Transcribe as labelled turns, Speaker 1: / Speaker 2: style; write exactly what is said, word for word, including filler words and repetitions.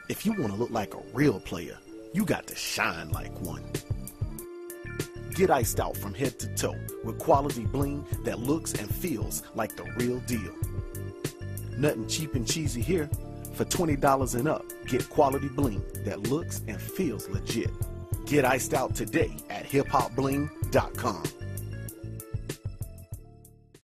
Speaker 1: If you want to look like a real player, you got to shine like one. Get iced out from head to toe with quality bling that looks and feels like the real deal. Nothing cheap and cheesy here. For twenty dollars and up, get quality bling that looks and feels legit. Get iced out today at hip hop bling dot com.